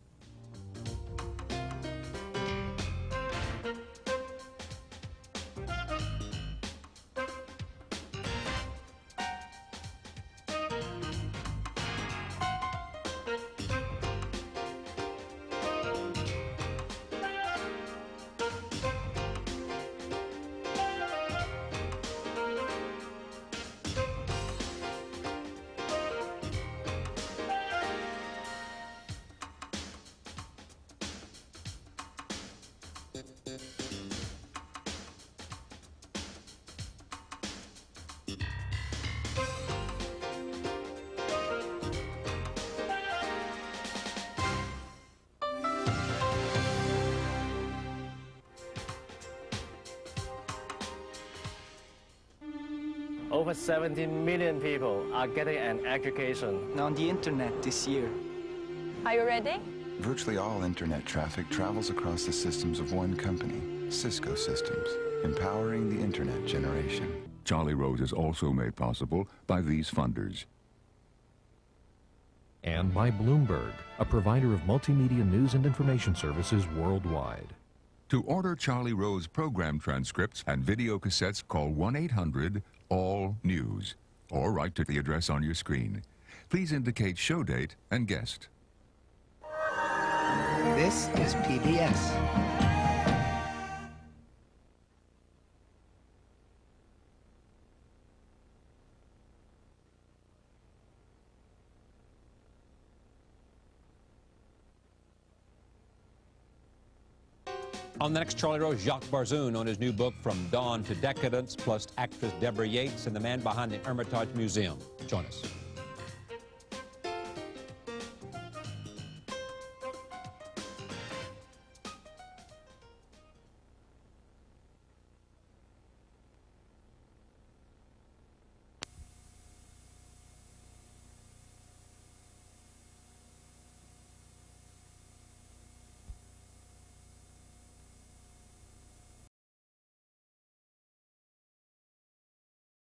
Over 70 million people are getting an education on the internet this year. Are you ready? Virtually all internet traffic travels across the systems of one company, Cisco Systems, empowering the internet generation. Charlie Rose is also made possible by these funders. And by Bloomberg, a provider of multimedia news and information services worldwide. To order Charlie Rose program transcripts and video cassettes, call 1-800-ALL-NEWS or write to the address on your screen. Please indicate show date and guest. This is PBS. On the next Charlie Rose, Jacques Barzoon on his new book, From Dawn to Decadence, plus actress Deborah Yates and the man behind the Hermitage Museum. Join us.